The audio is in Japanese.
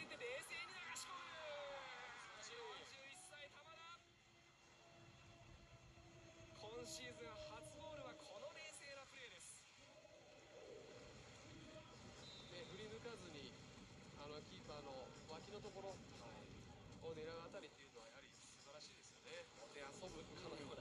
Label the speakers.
Speaker 1: て冷静に流し込む。41歳玉田、今シーズン初ゴールはこの冷静なプレーです。
Speaker 2: 振り抜かずにキーパーの脇のところを狙うあたりっていうのはやはり素晴らしいですよね。
Speaker 1: で遊ぶかのような